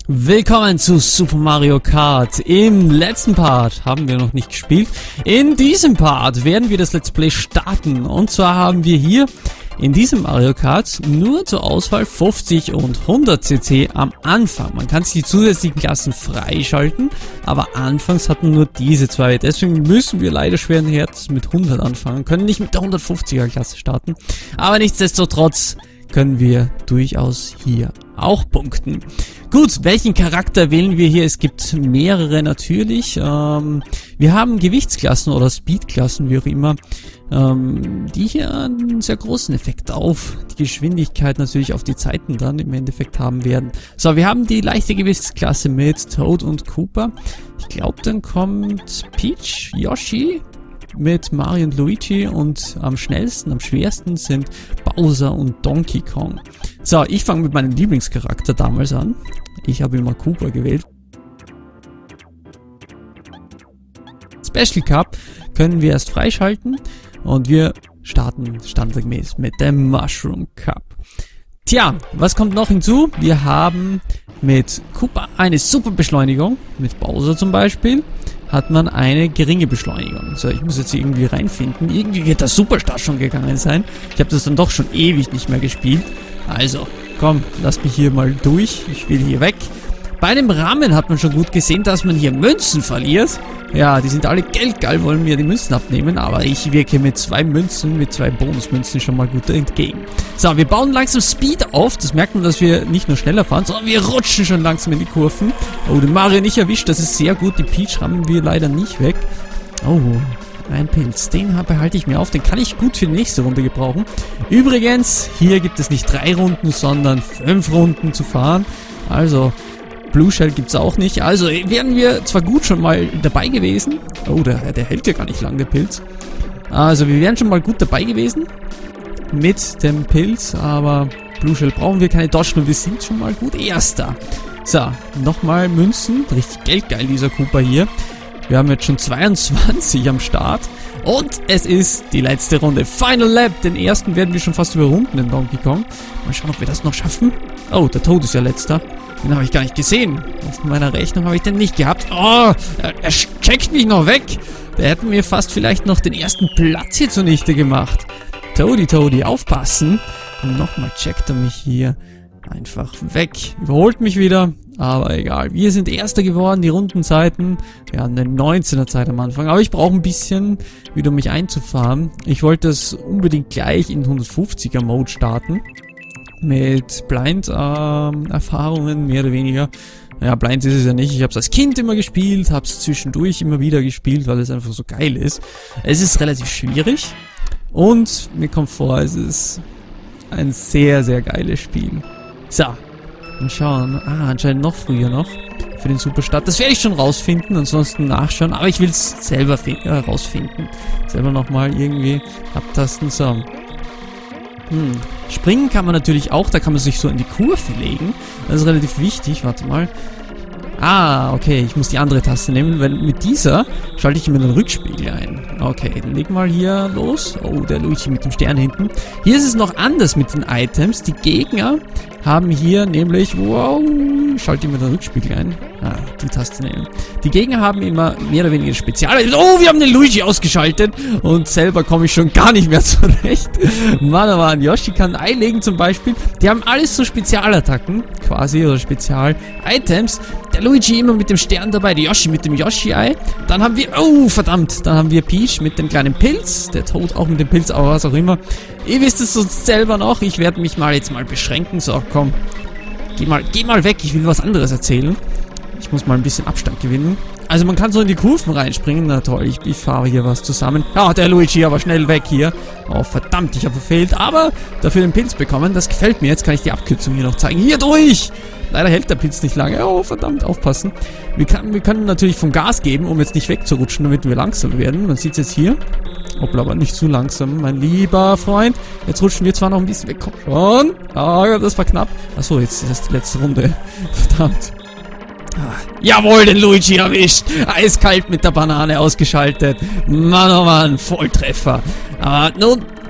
Willkommen zu Super Mario Kart. Im letzten Part haben wir noch nicht gespielt. In diesem Part werden wir das Let's Play starten. Und zwar haben wir hier in diesem Mario Kart nur zur Auswahl 50 und 100 cc am Anfang. Man kann sich die zusätzlichen Klassen freischalten, aber anfangs hat man nur diese zwei. Deswegen müssen wir leider schweren Herzens mit 100 anfangen, können nicht mit der 150er Klasse starten. Aber nichtsdestotrotz können wir durchaus hier auch punkten. Gut, welchen Charakter wählen wir hier? Es gibt mehrere natürlich. Wir haben Gewichtsklassen oder Speedklassen, wie auch immer, die hier einen sehr großen Effekt auf die Geschwindigkeit, natürlich auf die Zeiten dann im Endeffekt haben werden. So, wir haben die leichte Gewichtsklasse mit Toad und Koopa. Ich glaube, dann kommt Peach, Yoshi mit Mario und Luigi und am schnellsten, am schwersten sind Bowser und Donkey Kong. So, ich fange mit meinem Lieblingscharakter damals an. Ich habe immer Koopa gewählt. Special Cup können wir erst freischalten und wir starten standardgemäß mit dem Mushroom Cup. Tja, was kommt noch hinzu? Wir haben mit Koopa eine super Beschleunigung, mit Bowser zum Beispiel hat man eine geringe Beschleunigung. So, ich muss jetzt irgendwie reinfinden. Irgendwie wird das Superstar schon gegangen sein. Ich habe das dann doch schon ewig nicht mehr gespielt. Also, komm, lass mich hier mal durch. Ich will hier weg. Bei dem Rahmen hat man schon gut gesehen, dass man hier Münzen verliert. Ja, die sind alle geldgeil, wollen mir die Münzen abnehmen, aber ich wirke mit zwei Münzen, mit zwei Bonusmünzen schon mal gut entgegen. So, wir bauen langsam Speed auf. Das merkt man, dass wir nicht nur schneller fahren, sondern wir rutschen schon langsam in die Kurven. Oh, den Mario nicht erwischt, das ist sehr gut. Die Peach haben wir leider nicht weg. Oh, ein Pilz. Den behalte ich mir auf. Den kann ich gut für die nächste Runde gebrauchen. Übrigens, hier gibt es nicht 3 Runden, sondern 5 Runden zu fahren. Also Blue Shell gibt's auch nicht. Also wären wir zwar gut schon mal dabei gewesen. Oh, der hält ja gar nicht lang, der Pilz. Also wir wären schon mal gut dabei gewesen mit dem Pilz, aber Blue Shell brauchen wir keine Dodge und wir sind schon mal gut Erster. So, nochmal Münzen. Richtig geldgeil, dieser Koopa hier. Wir haben jetzt schon 22 am Start. Und es ist die letzte Runde. Final Lap. Den ersten werden wir schon fast überrunden, den Donkey Kong. Mal schauen, ob wir das noch schaffen. Oh, der Toad ist ja letzter. Den habe ich gar nicht gesehen. Auf meiner Rechnung habe ich den nicht gehabt. Oh, er checkt mich noch weg. Der hätte mir fast vielleicht noch den ersten Platz hier zunichte gemacht. Toady, aufpassen. Und nochmal checkt er mich hier einfach weg. Überholt mich wieder. Aber egal. Wir sind Erster geworden, die Rundenzeiten. Wir haben eine 19er Zeit am Anfang. Aber ich brauche ein bisschen, wieder um mich einzufahren. Ich wollte das unbedingt gleich in 150er Mode starten. Mit Blind-Erfahrungen, mehr oder weniger. Ja, Blind ist es ja nicht. Ich habe es als Kind immer gespielt, habe es zwischendurch immer wieder gespielt, weil es einfach so geil ist. Es ist relativ schwierig und mir kommt vor, es ist ein sehr, sehr geiles Spiel. So, und schauen. Anscheinend noch früher noch für den Superstart. Das werde ich schon rausfinden, ansonsten nachschauen, aber ich will es selber rausfinden. Selber nochmal irgendwie abtasten. So. Springen kann man natürlich auch, da kann man sich so in die Kurve legen. Das ist relativ wichtig, warte mal. Okay, ich muss die andere Taste nehmen, weil mit dieser schalte ich immer den Rückspiegel ein. Okay, dann legen wir hier los. Oh, der Luigi mit dem Stern hinten. Hier ist es noch anders mit den Items. Die Gegner haben hier nämlich, wow, schalte ich mir den Rückspiegel ein. Die Taste nehmen. Die Gegner haben immer mehr oder weniger Spezial. Oh, wir haben den Luigi ausgeschaltet und selber komme ich schon gar nicht mehr zurecht. Mann, Yoshi kann ein Ei legen zum Beispiel. Die haben alles so Spezialattacken, quasi, oder Spezial-Items. Der Luigi immer mit dem Stern dabei, der Yoshi mit dem Yoshi-Ei. Dann haben wir, oh, verdammt, dann haben wir Peach mit dem kleinen Pilz. Der Toad auch mit dem Pilz, aber was auch immer. Ihr wisst es sonst selber noch. Ich werde mich jetzt mal beschränken. So, komm. Geh mal weg. Ich will was anderes erzählen. Ich muss mal ein bisschen Abstand gewinnen. Also man kann so in die Kurven reinspringen. Na toll, ich fahre hier was zusammen. Ja, der Luigi aber schnell weg hier. Oh, verdammt, ich habe verfehlt. Aber dafür den Pilz bekommen. Das gefällt mir. Jetzt kann ich die Abkürzung hier noch zeigen. Hier durch! Leider hält der Pilz nicht lange. Oh, verdammt, aufpassen. Wir können natürlich vom Gas geben, um jetzt nicht wegzurutschen, damit wir langsam werden. Man sieht es jetzt hier. Hoppla, aber nicht zu langsam, mein lieber Freund. Jetzt rutschen wir zwar noch ein bisschen weg. Komm schon. Das war knapp. Achso, jetzt ist das die letzte Runde. Verdammt. Jawohl, den Luigi erwischt. Eiskalt mit der Banane ausgeschaltet. Mann, oh Mann, Volltreffer. Nun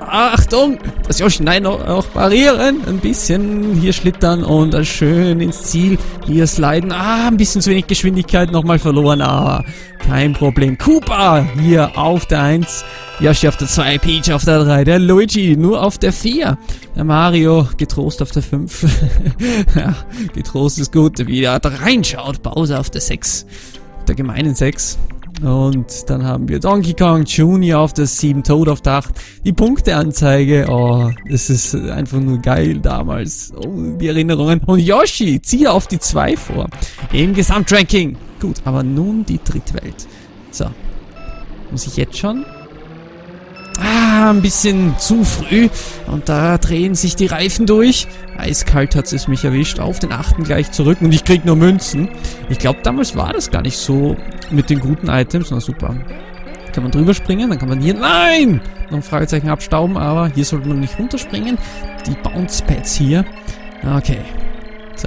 Achtung! Das Yoshi, nein, auch parieren. Ein bisschen hier schlittern und dann schön ins Ziel. Hier sliden. Ein bisschen zu wenig Geschwindigkeit nochmal verloren. Kein Problem. Koopa hier auf der 1. Yoshi auf der 2, Peach auf der 3, der Luigi nur auf der 4. Der Mario getrost auf der 5. Ja, getrost ist gut, wie er da reinschaut. Bowser auf der 6. Der gemeinen 6. Und dann haben wir Donkey Kong Jr. auf der 7, Toad auf der 8. Die Punkteanzeige, das ist einfach nur geil damals. Die Erinnerungen. Und Yoshi zieht auf die 2 vor. Im Gesamtranking. Gut, aber nun die Drittwelt. So. Muss ich jetzt schon? Ein bisschen zu früh. Und da drehen sich die Reifen durch. Eiskalt hat es mich erwischt. Auf den 8. gleich zurück. Und ich krieg nur Münzen. Ich glaube, damals war das gar nicht so mit den guten Items. Na super. Kann man drüber springen. Dann kann man hier... Nein! Noch ein Fragezeichen abstauben. Aber hier sollte man nicht runterspringen. Die Bounce Pads hier. Okay. So.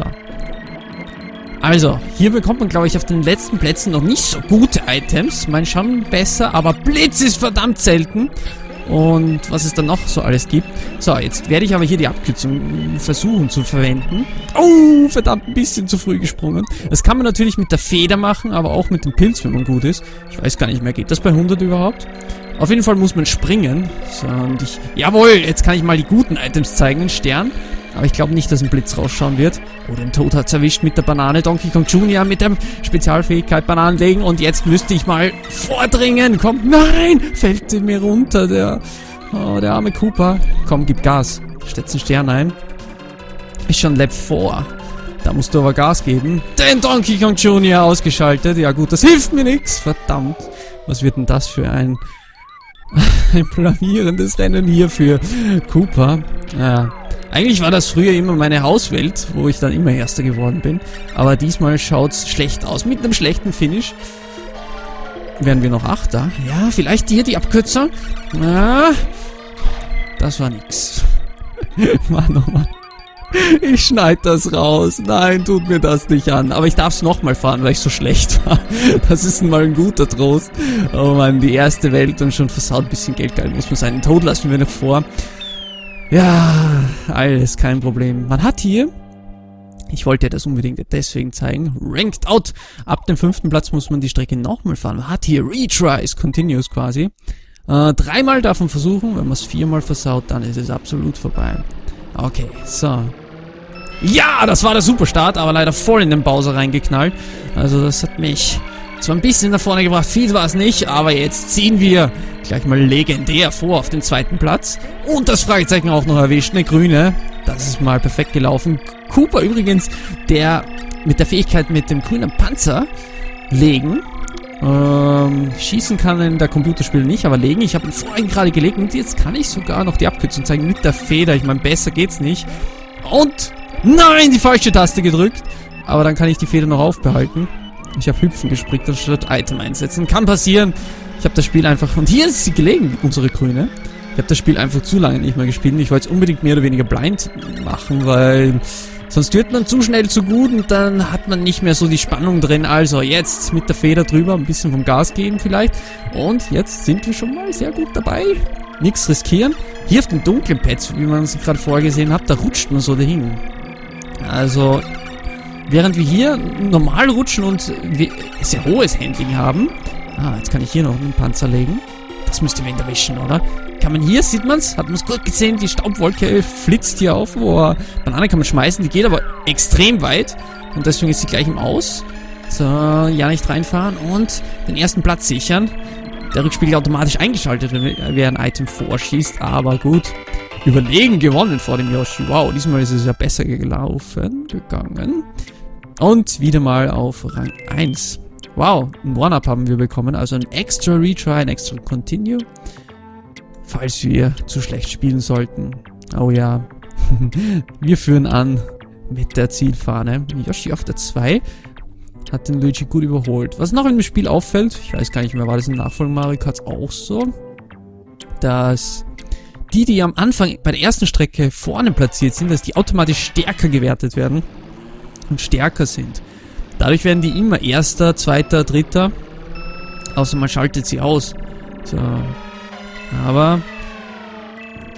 Also, hier bekommt man, glaube ich, auf den letzten Plätzen noch nicht so gute Items. Man schon besser, aber Blitz ist verdammt selten. Und was es dann noch so alles gibt. So, jetzt werde ich aber hier die Abkürzung versuchen zu verwenden. Oh, verdammt, ein bisschen zu früh gesprungen. Das kann man natürlich mit der Feder machen, aber auch mit dem Pilz, wenn man gut ist. Ich weiß gar nicht mehr, geht das bei 100 überhaupt? Auf jeden Fall muss man springen. So, und jawohl, jetzt kann ich mal die guten Items zeigen, einen Stern. Aber ich glaube nicht, dass ein Blitz rausschauen wird. Oh, den Toad hat's erwischt mit der Banane. Donkey Kong Jr. mit der Spezialfähigkeit Bananen legen. Und jetzt müsste ich mal vordringen. Komm, nein! Fällt mir runter, der arme Koopa. Komm, gib Gas. Stellst einen Stern ein. Ist schon Lab 4. Da musst du aber Gas geben. Den Donkey Kong Jr. ausgeschaltet. Ja gut, das hilft mir nichts. Verdammt. Was wird denn das für ein blamierendes Rennen hier für Koopa? Ja. Eigentlich war das früher immer meine Hauswelt, wo ich dann immer Erster geworden bin. Aber diesmal schaut's schlecht aus. Mit einem schlechten Finish wären wir noch Achter. Ja, vielleicht hier die Abkürzung. Ja, das war nix. Mann, oh Mann. Ich schneide das raus. Nein, tut mir das nicht an. Aber ich darf es nochmal fahren, weil ich so schlecht war. Das ist mal ein guter Trost. Oh Mann, die erste Welt und schon versaut. Ein bisschen geldgeil muss man sein. Den Tod lassen wir noch vor. Ja, alles kein Problem. Man hat hier, ich wollte ja das unbedingt deswegen zeigen, Ranked Out. Ab dem 5. Platz muss man die Strecke nochmal fahren. Man hat hier Retries, Continuous quasi. 3-mal davon versuchen, wenn man es 4-mal versaut, dann ist es absolut vorbei. Okay, so. Ja, das war der Superstart, aber leider voll in den Bowser reingeknallt. Also das hat mich zwar ein bisschen nach vorne gebracht, viel war es nicht, aber jetzt ziehen wir gleich mal legendär vor auf den 2. Platz. Und das Fragezeichen auch noch erwischt, eine grüne. Das ist mal perfekt gelaufen. Koopa übrigens, der mit der Fähigkeit mit dem grünen Panzer legen. Schießen kann in der Computerspiele nicht, aber legen. Ich habe ihn vorhin gerade gelegt und jetzt kann ich sogar noch die Abkürzung zeigen mit der Feder. Ich meine, besser geht's nicht. Und nein, die falsche Taste gedrückt. Aber dann kann ich die Feder noch aufbehalten. Ich habe Hüpfen gespickt anstatt Item einsetzen. Kann passieren. Ich habe das Spiel einfach... Und hier ist sie gelegen, unsere Grüne. Ich habe das Spiel einfach zu lange nicht mehr gespielt. Ich wollte es unbedingt mehr oder weniger blind machen, weil... Sonst wird man zu schnell zu gut und dann hat man nicht mehr so die Spannung drin. Also jetzt mit der Feder drüber, ein bisschen vom Gas geben vielleicht. Und jetzt sind wir schon mal sehr gut dabei. Nichts riskieren. Hier auf den dunklen Pads, wie man es gerade vorher gesehen hat, da rutscht man so dahin. Also... Während wir hier normal rutschen und sehr hohes Handling haben. Jetzt kann ich hier noch einen Panzer legen. Das müsste Wind erwischen, oder? Kann man hier, sieht man's? Hat man es gut gesehen? Die Staubwolke flitzt hier auf. Banane kann man schmeißen, die geht aber extrem weit. Und deswegen ist sie gleich im Aus. So, ja nicht reinfahren und den ersten Platz sichern. Der Rückspiegel automatisch eingeschaltet, wer ein Item vorschießt. Aber gut. Überlegen gewonnen vor dem Yoshi. Wow, diesmal ist es ja besser gegangen. Und wieder mal auf Rang 1. Wow, ein One-Up haben wir bekommen. Also ein extra Retry, ein extra Continue. Falls wir zu schlecht spielen sollten. Oh ja. Wir führen an mit der Zielfahne. Yoshi auf der 2 hat den Luigi gut überholt. Was noch im Spiel auffällt, ich weiß gar nicht mehr, war das im Nachfolger Mario Kart auch so, dass die am Anfang bei der ersten Strecke vorne platziert sind, dass die automatisch stärker gewertet werden und stärker sind. Dadurch werden die immer Erster, Zweiter, Dritter, außer man schaltet sie aus. So. Aber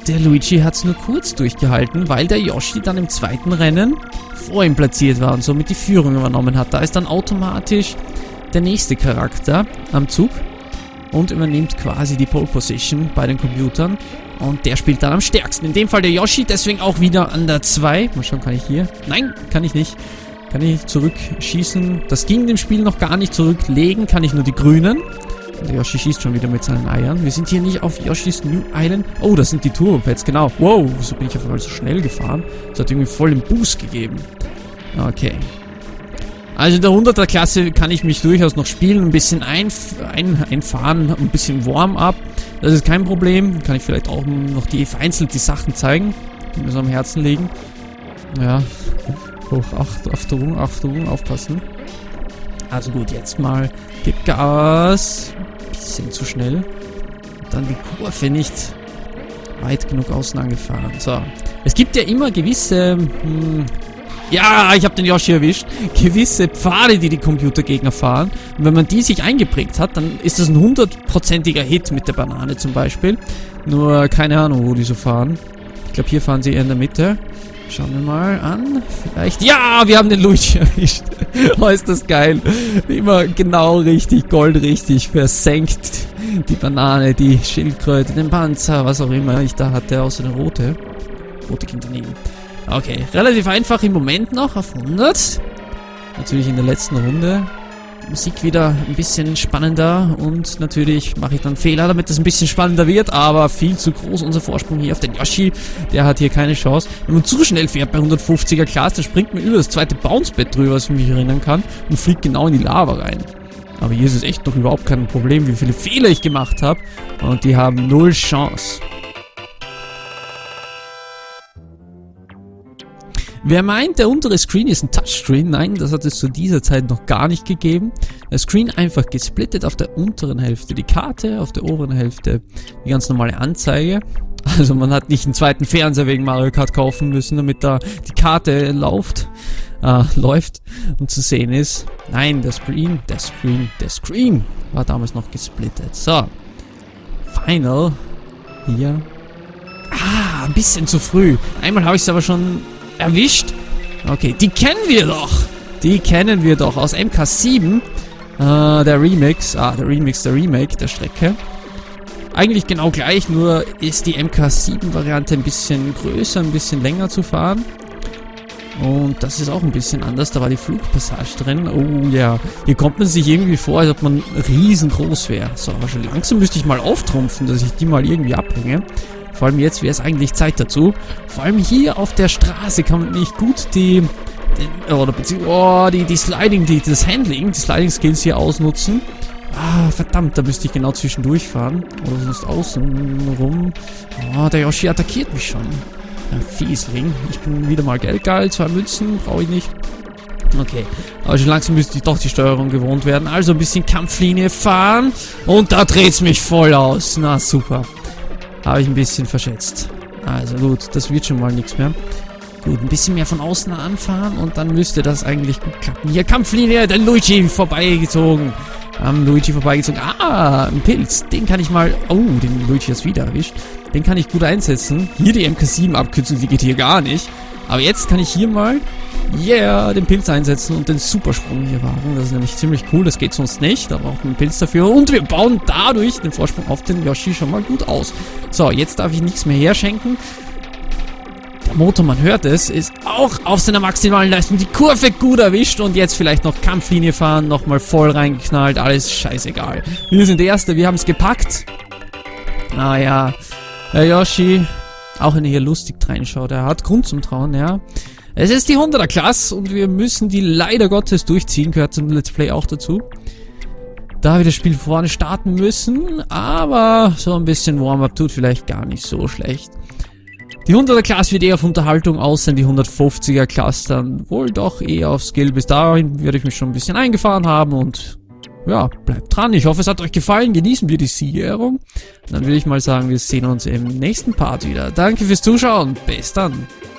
der Luigi hat es nur kurz durchgehalten, weil der Yoshi dann im zweiten Rennen vor ihm platziert war und somit die Führung übernommen hat. Da ist dann automatisch der nächste Charakter am Zug und übernimmt quasi die Pole Position bei den Computern. Und der spielt dann am stärksten. In dem Fall der Yoshi, deswegen auch wieder an der 2. Mal schauen, kann ich hier? Nein, kann ich nicht. Kann ich zurückschießen? Das ging im Spiel noch gar nicht. Zurücklegen kann ich nur die Grünen. Und der Yoshi schießt schon wieder mit seinen Eiern. Wir sind hier nicht auf Yoshis New Island. Oh, das sind die Turbo-Pads, genau. Wow, wieso bin ich auf einmal so schnell gefahren? Das hat irgendwie voll den Boost gegeben. Okay. Also in der 100er Klasse kann ich mich durchaus noch spielen, ein bisschen einfahren, ein bisschen Warm-up. Das ist kein Problem. Kann ich vielleicht auch noch vereinzelt die Sachen zeigen, die mir so am Herzen liegen. Ja, Achtung, aufpassen. Also gut, jetzt mal gib Gas. Bisschen zu schnell. Und dann die Kurve nicht weit genug außen angefahren. So, es gibt ja immer gewisse... ja, ich habe den Yoshi erwischt. Gewisse Pfade, die Computergegner fahren. Und wenn man die sich eingeprägt hat, dann ist das ein 100%iger Hit mit der Banane zum Beispiel. Nur keine Ahnung, wo die so fahren. Ich glaube, hier fahren sie eher in der Mitte. Schauen wir mal an. Vielleicht... Ja, wir haben den Luigi erwischt. Oh, ist das geil. Immer genau richtig, goldrichtig versenkt. Die Banane, die Schildkröte, den Panzer, was auch immer ich da hatte, außer der rote. Rote ging daneben. Okay, relativ einfach im Moment noch auf 100. Natürlich in der letzten Runde. Musik wieder ein bisschen spannender und natürlich mache ich dann Fehler, damit es ein bisschen spannender wird, aber viel zu groß unser Vorsprung hier auf den Yoshi. Der hat hier keine Chance. Wenn man zu schnell fährt bei 150er Class, dann springt man über das zweite Bounce-Bett drüber, was ich mich erinnern kann, und fliegt genau in die Lava rein. Aber hier ist es echt noch überhaupt kein Problem, wie viele Fehler ich gemacht habe, und die haben null Chance. Wer meint, der untere Screen ist ein Touchscreen? Nein, das hat es zu dieser Zeit noch gar nicht gegeben. Der Screen einfach gesplittet, auf der unteren Hälfte die Karte, auf der oberen Hälfte die ganz normale Anzeige. Also man hat nicht einen zweiten Fernseher wegen Mario Kart kaufen müssen, damit da die Karte läuft und zu sehen ist. Nein, der Screen war damals noch gesplittet. So, Final hier. Ah, ein bisschen zu früh. Einmal habe ich es aber schon... erwischt. Okay, die kennen wir doch. Die kennen wir doch aus MK7. Der Remix. Der Remake der Strecke. Eigentlich genau gleich, nur ist die MK7-Variante ein bisschen größer, ein bisschen länger zu fahren. Und das ist auch ein bisschen anders. Da war die Flugpassage drin. Oh ja. Hier kommt man sich irgendwie vor, als ob man riesengroß wäre. So, aber schon langsam müsste ich mal auftrumpfen, dass ich die mal irgendwie abhänge. Vor allem jetzt wäre es eigentlich Zeit dazu. Vor allem hier auf der Straße kann man nicht gut die Sliding Skills hier ausnutzen. Ah, verdammt, da müsste ich genau zwischendurch fahren. Oder sonst außen rum. Oh, der Yoshi attackiert mich schon. Ja, Fiesling. Ich bin wieder mal geldgeil. 2 Münzen brauche ich nicht. Okay, aber schon langsam müsste ich doch die Steuerung gewohnt werden. Also ein bisschen Kampflinie fahren. Und da dreht es mich voll aus. Na, super. Habe ich ein bisschen verschätzt. Also gut, das wird schon mal nichts mehr. Gut, ein bisschen mehr von außen anfahren und dann müsste das eigentlich gut klappen. Hier, Kampflinie, der Luigi vorbeigezogen. Ah, ein Pilz. Den kann ich mal... Oh, den Luigi jetzt wieder erwischt. Den kann ich gut einsetzen. Hier die MK7-Abkürzung, die geht hier gar nicht. Aber jetzt kann ich hier mal... Yeah, den Pilz einsetzen und den Supersprung hier wagen. Das ist nämlich ziemlich cool, das geht sonst nicht. Da braucht man einen Pilz dafür. Und wir bauen dadurch den Vorsprung auf den Yoshi schon mal gut aus. So, jetzt darf ich nichts mehr herschenken. Der Motor, man hört es, ist auch auf seiner maximalen Leistung die Kurve gut erwischt. Und jetzt vielleicht noch Kampflinie fahren, nochmal voll reingeknallt. Alles scheißegal. Wir sind der Erste, wir haben es gepackt. Naja, der Yoshi, auch wenn er hier lustig reinschaut, er hat Grund zum Trauen, ja. Es ist die 100er Klasse und wir müssen die leider Gottes durchziehen, gehört zum Let's Play auch dazu. Da wir das Spiel vorne starten müssen, aber so ein bisschen Warm-up tut vielleicht gar nicht so schlecht. Die 100er Klasse wird eher auf Unterhaltung aussehen, die 150er Klasse dann wohl doch eher auf Skill. Bis dahin werde ich mich schon ein bisschen eingefahren haben und ja, bleibt dran. Ich hoffe, es hat euch gefallen. Genießen wir die Siegerehrung. Dann würde ich mal sagen, wir sehen uns im nächsten Part wieder. Danke fürs Zuschauen. Bis dann.